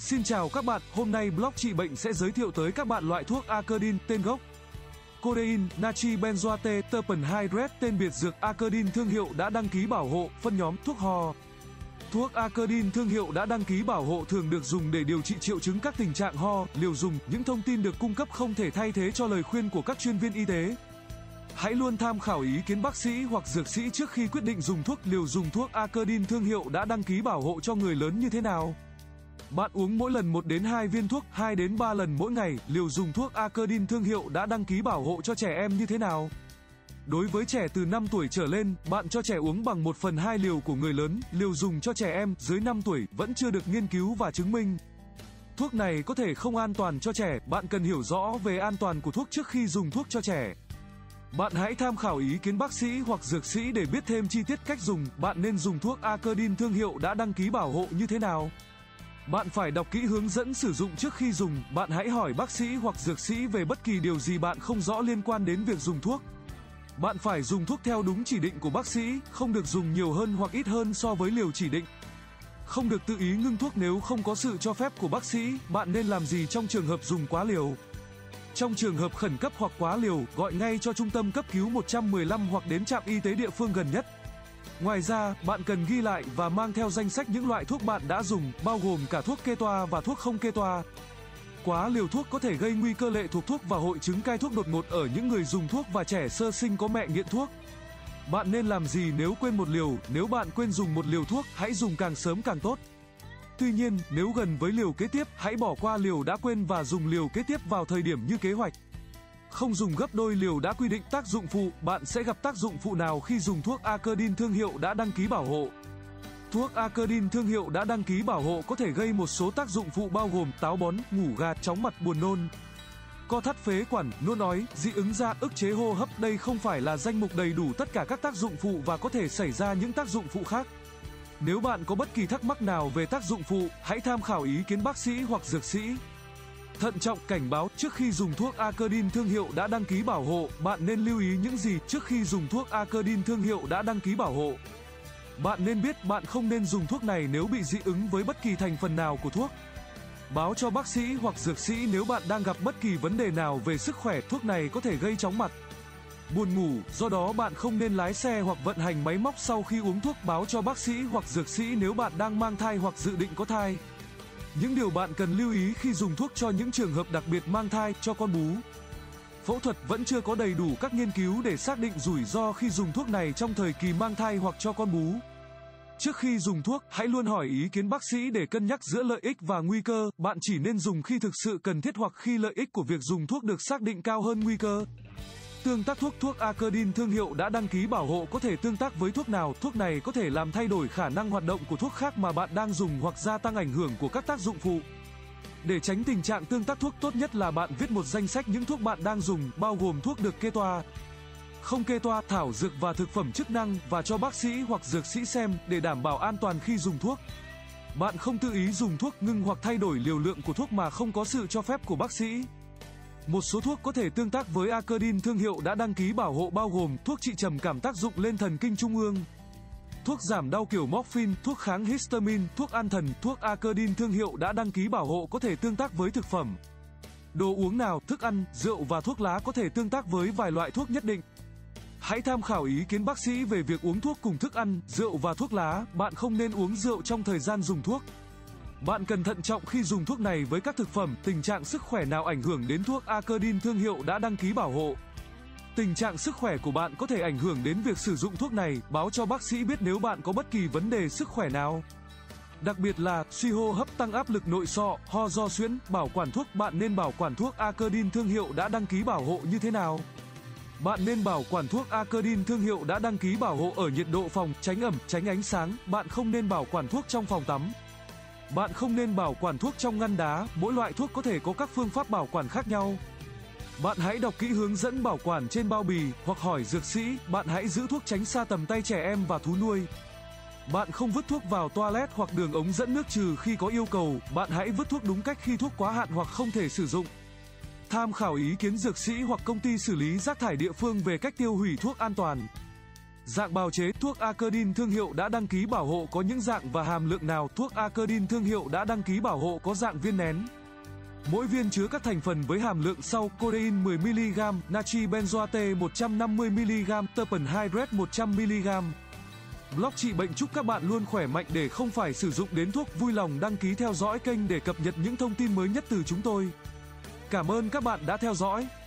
Xin chào các bạn, hôm nay blog trị bệnh sẽ giới thiệu tới các bạn loại thuốc Acardin tên gốc. Codeine, natri benzoate, terpen hydrate tên biệt dược Acardin thương hiệu đã đăng ký bảo hộ, phân nhóm thuốc ho. Thuốc Acardin thương hiệu đã đăng ký bảo hộ thường được dùng để điều trị triệu chứng các tình trạng ho, liều dùng. Những thông tin được cung cấp không thể thay thế cho lời khuyên của các chuyên viên y tế. Hãy luôn tham khảo ý kiến bác sĩ hoặc dược sĩ trước khi quyết định dùng thuốc. Liều dùng thuốc Acardin thương hiệu đã đăng ký bảo hộ cho người lớn như thế nào? Bạn uống mỗi lần 1 đến 2 viên thuốc, 2 đến 3 lần mỗi ngày. Liều dùng thuốc Acardin thương hiệu đã đăng ký bảo hộ cho trẻ em như thế nào? Đối với trẻ từ 5 tuổi trở lên, bạn cho trẻ uống bằng 1/2 liều của người lớn. Liều dùng cho trẻ em dưới 5 tuổi vẫn chưa được nghiên cứu và chứng minh. Thuốc này có thể không an toàn cho trẻ. Bạn cần hiểu rõ về an toàn của thuốc trước khi dùng thuốc cho trẻ. Bạn hãy tham khảo ý kiến bác sĩ hoặc dược sĩ để biết thêm chi tiết cách dùng. Bạn nên dùng thuốc Acardin thương hiệu đã đăng ký bảo hộ như thế nào? Bạn phải đọc kỹ hướng dẫn sử dụng trước khi dùng. Bạn hãy hỏi bác sĩ hoặc dược sĩ về bất kỳ điều gì bạn không rõ liên quan đến việc dùng thuốc. Bạn phải dùng thuốc theo đúng chỉ định của bác sĩ, không được dùng nhiều hơn hoặc ít hơn so với liều chỉ định. Không được tự ý ngưng thuốc nếu không có sự cho phép của bác sĩ. Bạn nên làm gì trong trường hợp dùng quá liều? Trong trường hợp khẩn cấp hoặc quá liều, gọi ngay cho trung tâm cấp cứu 115 hoặc đến trạm y tế địa phương gần nhất. Ngoài ra, bạn cần ghi lại và mang theo danh sách những loại thuốc bạn đã dùng, bao gồm cả thuốc kê toa và thuốc không kê toa. Quá liều thuốc có thể gây nguy cơ lệ thuộc thuốc và hội chứng cai thuốc đột ngột ở những người dùng thuốc và trẻ sơ sinh có mẹ nghiện thuốc. Bạn nên làm gì nếu quên một liều? Nếu bạn quên dùng một liều thuốc, hãy dùng càng sớm càng tốt. Tuy nhiên, nếu gần với liều kế tiếp, hãy bỏ qua liều đã quên và dùng liều kế tiếp vào thời điểm như kế hoạch. Không dùng gấp đôi liều đã quy định. Tác dụng phụ, bạn sẽ gặp tác dụng phụ nào khi dùng thuốc Acardin thương hiệu đã đăng ký bảo hộ? Thuốc Acardin thương hiệu đã đăng ký bảo hộ có thể gây một số tác dụng phụ bao gồm táo bón, ngủ gà, chóng mặt, buồn nôn, co thắt phế quản, nôn ói, dị ứng da, ức chế hô hấp. Đây không phải là danh mục đầy đủ tất cả các tác dụng phụ và có thể xảy ra những tác dụng phụ khác. Nếu bạn có bất kỳ thắc mắc nào về tác dụng phụ, hãy tham khảo ý kiến bác sĩ hoặc dược sĩ. Thận trọng, cảnh báo, trước khi dùng thuốc Acardin thương hiệu đã đăng ký bảo hộ, bạn nên lưu ý những gì trước khi dùng thuốc Acardin thương hiệu đã đăng ký bảo hộ? Bạn nên biết bạn không nên dùng thuốc này nếu bị dị ứng với bất kỳ thành phần nào của thuốc. Báo cho bác sĩ hoặc dược sĩ nếu bạn đang gặp bất kỳ vấn đề nào về sức khỏe. Thuốc này có thể gây chóng mặt, buồn ngủ, do đó bạn không nên lái xe hoặc vận hành máy móc sau khi uống thuốc. Báo cho bác sĩ hoặc dược sĩ nếu bạn đang mang thai hoặc dự định có thai. Những điều bạn cần lưu ý khi dùng thuốc cho những trường hợp đặc biệt mang thai, cho con bú. Phẫu thuật vẫn chưa có đầy đủ các nghiên cứu để xác định rủi ro khi dùng thuốc này trong thời kỳ mang thai hoặc cho con bú. Trước khi dùng thuốc, hãy luôn hỏi ý kiến bác sĩ để cân nhắc giữa lợi ích và nguy cơ. Bạn chỉ nên dùng khi thực sự cần thiết hoặc khi lợi ích của việc dùng thuốc được xác định cao hơn nguy cơ. Tương tác thuốc. Thuốc Acardin thương hiệu đã đăng ký bảo hộ có thể tương tác với thuốc nào? Thuốc này có thể làm thay đổi khả năng hoạt động của thuốc khác mà bạn đang dùng hoặc gia tăng ảnh hưởng của các tác dụng phụ. Để tránh tình trạng tương tác thuốc, tốt nhất là bạn viết một danh sách những thuốc bạn đang dùng, bao gồm thuốc được kê toa, không kê toa, thảo dược và thực phẩm chức năng, và cho bác sĩ hoặc dược sĩ xem để đảm bảo an toàn khi dùng thuốc. Bạn không tự ý dùng thuốc, ngưng hoặc thay đổi liều lượng của thuốc mà không có sự cho phép của bác sĩ. Một số thuốc có thể tương tác với Acardin thương hiệu đã đăng ký bảo hộ bao gồm thuốc trị trầm cảm tác dụng lên thần kinh trung ương, thuốc giảm đau kiểu morphine, thuốc kháng histamine, thuốc an thần. Thuốc Acardin thương hiệu đã đăng ký bảo hộ có thể tương tác với thực phẩm, đồ uống nào, thức ăn, rượu và thuốc lá có thể tương tác với vài loại thuốc nhất định. Hãy tham khảo ý kiến bác sĩ về việc uống thuốc cùng thức ăn, rượu và thuốc lá. Bạn không nên uống rượu trong thời gian dùng thuốc. Bạn cần thận trọng khi dùng thuốc này với các thực phẩm. Tình trạng sức khỏe nào ảnh hưởng đến thuốc Acardin thương hiệu đã đăng ký bảo hộ? Tình trạng sức khỏe của bạn có thể ảnh hưởng đến việc sử dụng thuốc này. Báo cho bác sĩ biết nếu bạn có bất kỳ vấn đề sức khỏe nào, đặc biệt là suy hô hấp, tăng áp lực nội sọ, ho do suyễn. Bảo quản thuốc. Bạn nên bảo quản thuốc Acardin thương hiệu đã đăng ký bảo hộ như thế nào? Bạn nên bảo quản thuốc Acardin thương hiệu đã đăng ký bảo hộ ở nhiệt độ phòng, tránh ẩm, tránh ánh sáng. Bạn không nên bảo quản thuốc trong phòng tắm. Bạn không nên bảo quản thuốc trong ngăn đá. Mỗi loại thuốc có thể có các phương pháp bảo quản khác nhau. Bạn hãy đọc kỹ hướng dẫn bảo quản trên bao bì hoặc hỏi dược sĩ. Bạn hãy giữ thuốc tránh xa tầm tay trẻ em và thú nuôi. Bạn không vứt thuốc vào toilet hoặc đường ống dẫn nước trừ khi có yêu cầu. Bạn hãy vứt thuốc đúng cách khi thuốc quá hạn hoặc không thể sử dụng. Tham khảo ý kiến dược sĩ hoặc công ty xử lý rác thải địa phương về cách tiêu hủy thuốc an toàn. Dạng bào chế, thuốc Acardin thương hiệu đã đăng ký bảo hộ có những dạng và hàm lượng nào? Thuốc Acardin thương hiệu đã đăng ký bảo hộ có dạng viên nén. Mỗi viên chứa các thành phần với hàm lượng sau: codeine 10mg, natri benzoate 150mg, terpen hydrate 100mg. Blog trị bệnh chúc các bạn luôn khỏe mạnh để không phải sử dụng đến thuốc. Vui lòng đăng ký theo dõi kênh để cập nhật những thông tin mới nhất từ chúng tôi. Cảm ơn các bạn đã theo dõi.